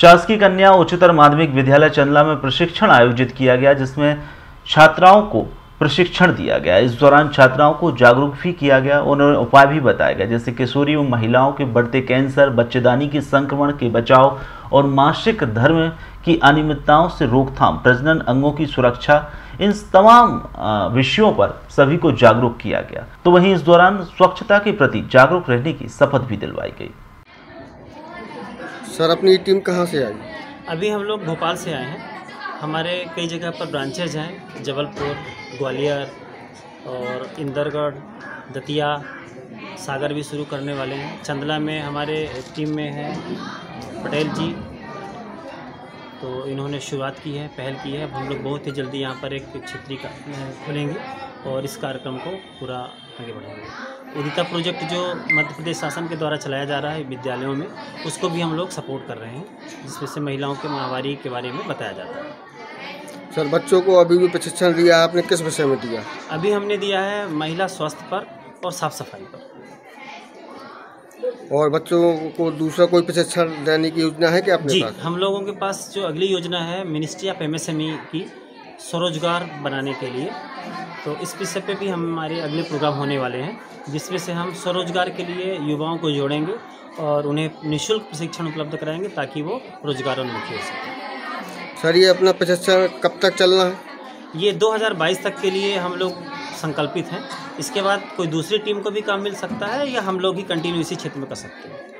शासकीय कन्या उच्चतर माध्यमिक विद्यालय चंदला में प्रशिक्षण आयोजित किया गया, जिसमें छात्राओं को प्रशिक्षण दिया गया। इस दौरान छात्राओं को जागरूक भी किया गया, उन्हें उपाय भी बताया गया, जैसे किशोरी एवं महिलाओं के बढ़ते कैंसर, बच्चेदानी के संक्रमण के बचाव और मासिक धर्म की अनियमितताओं से रोकथाम, प्रजनन अंगों की सुरक्षा, इन तमाम विषयों पर सभी को जागरूक किया गया। तो वहीं इस दौरान स्वच्छता के प्रति जागरूक रहने की शपथ भी दिलवाई गई। सर, अपनी टीम कहाँ से आई? अभी हम लोग भोपाल से आए हैं। हमारे कई जगह पर ब्रांचेज हैं, जबलपुर, ग्वालियर और इंदरगढ़, दतिया, सागर भी शुरू करने वाले हैं। चंदला में हमारे टीम में है पटेल जी, तो इन्होंने शुरुआत की है, पहल की है। अब हम लोग बहुत ही जल्दी यहाँ पर एक क्षेत्रीय खोलेंगे और इस कार्यक्रम को पूरा आगे बढ़ाएंगे। उदिता प्रोजेक्ट जो मध्य प्रदेश शासन के द्वारा चलाया जा रहा है विद्यालयों में, उसको भी हम लोग सपोर्ट कर रहे हैं, जिसमें से महिलाओं के माहवारी के बारे में बताया जाता है। सर, बच्चों को अभी भी प्रशिक्षण दिया आपने, किस विषय में दिया? अभी हमने दिया है महिला स्वास्थ्य पर और साफ सफाई पर। और बच्चों को दूसरा कोई प्रशिक्षण देने की योजना है क्या अपने पास? हम लोगों के पास जो अगली योजना है मिनिस्ट्री ऑफ MSME की स्वरोजगार बनाने के लिए, तो इस विषय पे भी हमारे अगले प्रोग्राम होने वाले हैं, जिसमें से हम स्वरोजगार के लिए युवाओं को जोड़ेंगे और उन्हें निःशुल्क प्रशिक्षण उपलब्ध कराएंगे ताकि वो रोजगारोन्मुखी हो सकें। सर, ये अपना प्रशिक्षण कब तक चलना है? ये 2022 तक के लिए हम लोग संकल्पित हैं। इसके बाद कोई दूसरी टीम को भी काम मिल सकता है या हम लोग ही कंटिन्यू इसी क्षेत्र में कर सकते हैं।